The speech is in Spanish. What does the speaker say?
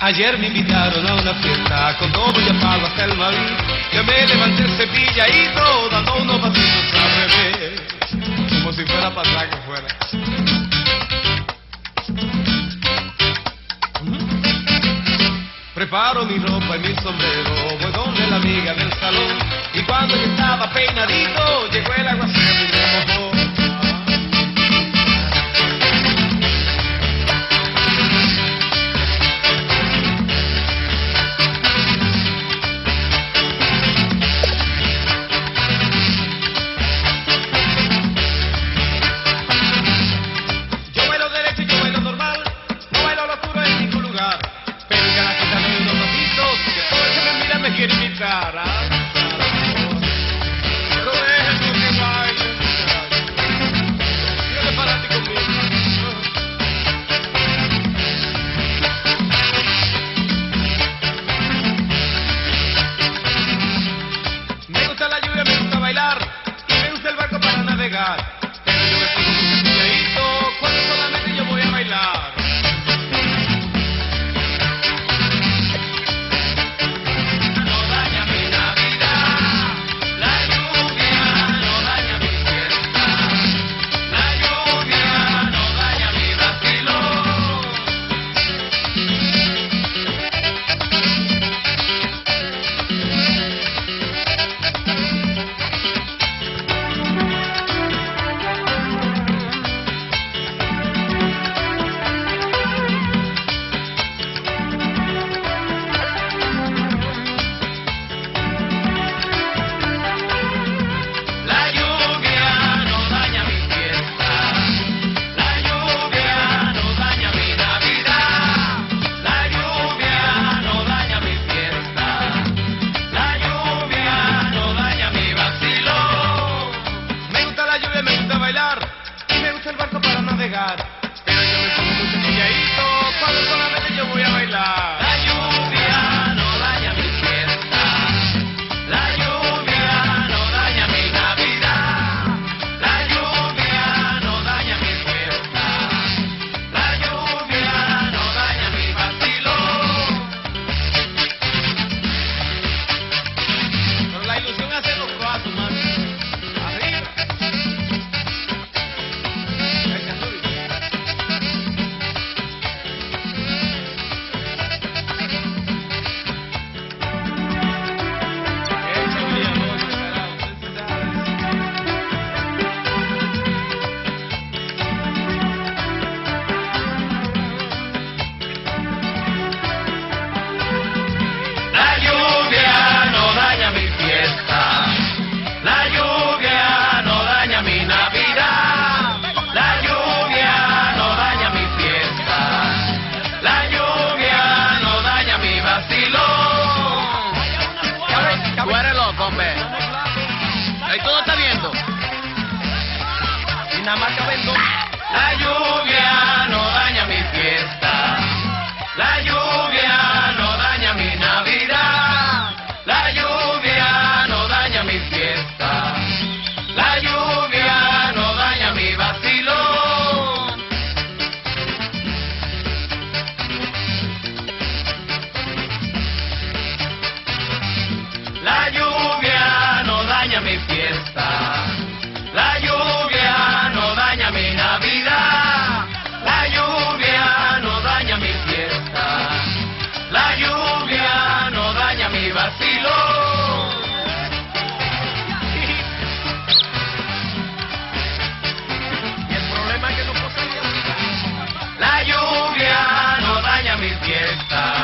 Ayer me invitaron a una fiesta, con todo y apago hasta el Madrid. Yo me levanté cepilladito, dando unos pasitos al revés, como si fuera para que fuera. Preparo mi ropa y mi sombrero, voy donde la amiga del salón. Y cuando yo estaba peinadito, llegó el aguacero y me mojó. La lluvia no daña mi fiesta, la lluvia no daña mi Navidad, la lluvia no daña mi fiesta, la lluvia no daña mi vacilón. La lluvia no daña mi fiesta, la lluvia no daña mi Navidad, la lluvia no daña mi fiesta, la lluvia no daña mi vacilón. Y el problema es que no puedo salir. La lluvia no daña mi fiesta.